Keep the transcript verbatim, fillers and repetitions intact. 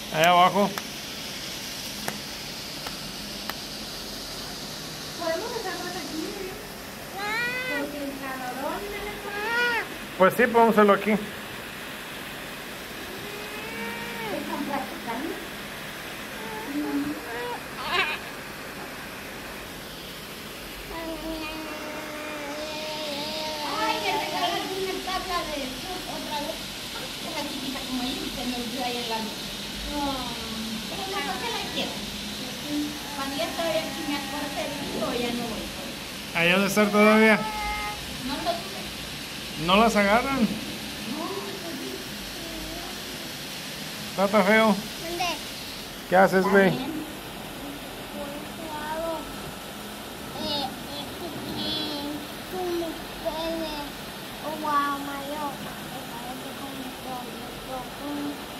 Allá abajo. ¿Podemos dejarlo aquí? Porque el calorón me la... Pues sí, podemos hacerlo aquí. ¿Compraste carne? Ay, me regalan una tabla de surf otra vez. Esa chiquita como ahí, se me olvidó ahí el lado. Pero no, ¿por qué la quiero? Cuando ya estoy aquí me acordé, digo, ya no voy. Ahí debe estar todavía. No lo tuve. No las agarran. No, Está tan feo. ¿Dónde? ¿Qué haces, está güey? bien. Eh, eh, como pele o a maior, é para que como